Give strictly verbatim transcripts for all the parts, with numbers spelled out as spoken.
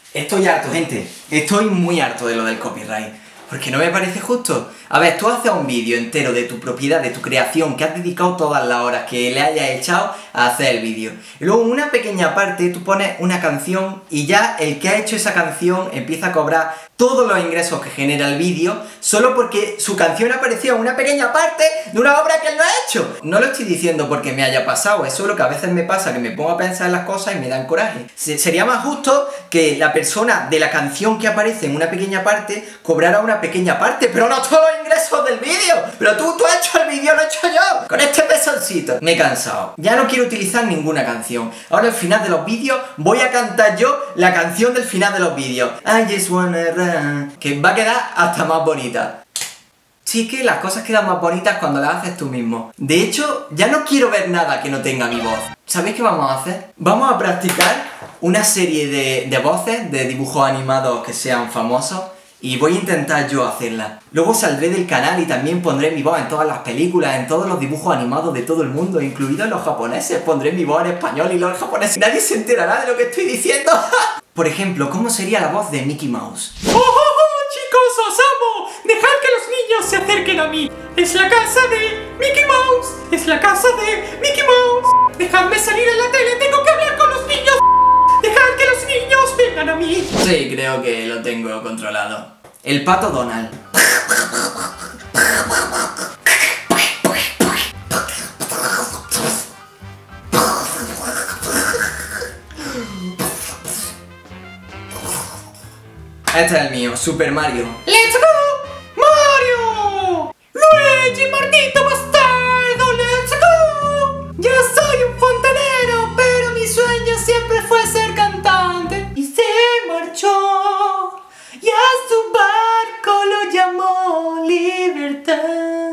Estoy harto, gente. Estoy muy harto de lo del copyright. Porque no me parece justo. A ver, tú haces un vídeo entero de tu propiedad, de tu creación, que has dedicado todas las horas que le hayas echado a hacer el vídeo. Y luego en una pequeña parte tú pones una canción y ya el que ha hecho esa canción empieza a cobrar todos los ingresos que genera el vídeo solo porque su canción apareció en una pequeña parte de una obra que él no ha hecho. No lo estoy diciendo porque me haya pasado, es solo que a veces me pasa que me pongo a pensar en las cosas y me dan coraje. Sería más justo que la persona de la canción que aparece en una pequeña parte cobrara una pequeña parte, pero no todos los ingresos del vídeo. Pero tú, tú has hecho el vídeo, lo he hecho yo, con este pezoncito. Me he cansado. Ya no quiero utilizar ninguna canción. Ahora al final de los vídeos voy a cantar yo la canción del final de los vídeos. I just wanna run. Que va a quedar hasta más bonita. Sí, que las cosas quedan más bonitas cuando las haces tú mismo. De hecho, ya no quiero ver nada que no tenga mi voz. ¿Sabéis qué vamos a hacer? Vamos a practicar una serie de, de voces de dibujos animados que sean famosos y voy a intentar yo hacerla. Luego saldré del canal y también pondré mi voz en todas las películas, en todos los dibujos animados de todo el mundo, incluidos los japoneses. Pondré mi voz en español y los japoneses. Nadie se enterará de lo que estoy diciendo. Por ejemplo, ¿cómo sería la voz de Mickey Mouse? ¡Oh, oh, oh, chicos, os amo! ¡Dejad que los niños se acerquen a mí! ¡Es la casa de Mickey Mouse! ¡Es la casa de Mickey Mouse! ¡Dejadme salir en la tele! ¡Tengo que hablar con los niños! ¡Dejad que los niños vengan a mí! Sí, creo que lo tengo controlado. El pato Donald. Este es el mío, Super Mario. ¡Let's go! ¡Mario! ¡Luigi, maldito bastardo! ¡Let's go! Yo soy un fontanero, pero mi sueño siempre fue ser cantante. Y se marchó, y a su barco lo llamó Libertad.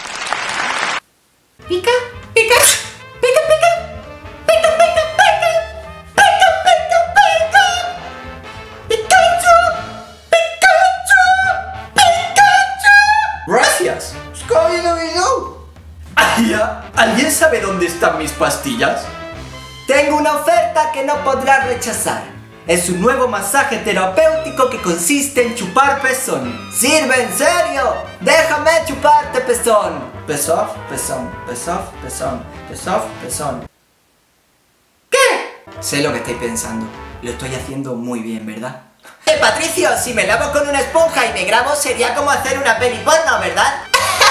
Pica, pica, pica, pica, pica, pica, pica, pica, pica, pica, Pikachu, Pikachu, Pikachu. ¡Gracias! ¿Alguien sabe dónde están mis pastillas? Tengo una oferta que no podrás rechazar. Es un nuevo masaje terapéutico que consiste en chupar pezón. ¡Sirve, en serio! ¡Déjame chuparte pezón! Pezof, pezón, pezof, pezón, pezof, pezón. ¿Qué? Sé lo que estáis pensando. Lo estoy haciendo muy bien, ¿verdad? Eh, Patricio, si me lavo con una esponja y me grabo sería como hacer una peli porno, ¿verdad?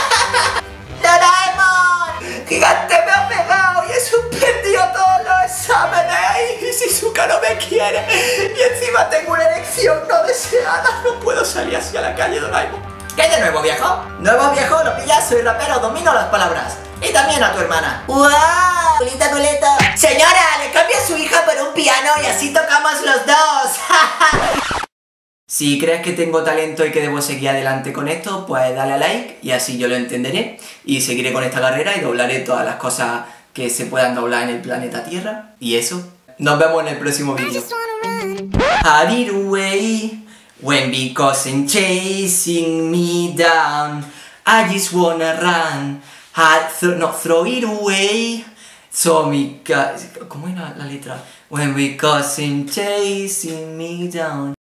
¡Doraemon! ¡Gigante me ha pegado y he suspendido todos los exámenes! Y Shizuka no me quiere y encima tengo una erección no deseada. No puedo salir así a la calle, Doraemon. ¿Qué hay de nuevo, viejo? Nuevo, viejo, lo pillas, soy rapero, domino las palabras. Y también a tu hermana. ¡Wow! ¡Culita, culeta! Señora, le cambia a su hija por un piano y así tocamos los dos. Si crees que tengo talento y que debo seguir adelante con esto, pues dale a like y así yo lo entenderé y seguiré con esta carrera y doblaré todas las cosas que se puedan doblar en el planeta Tierra. Y eso, nos vemos en el próximo vídeo. Had it away when because in chasing me down I just wanna run. Had th no, throw it away. So me, ¿cómo era la letra? When because in chasing me down.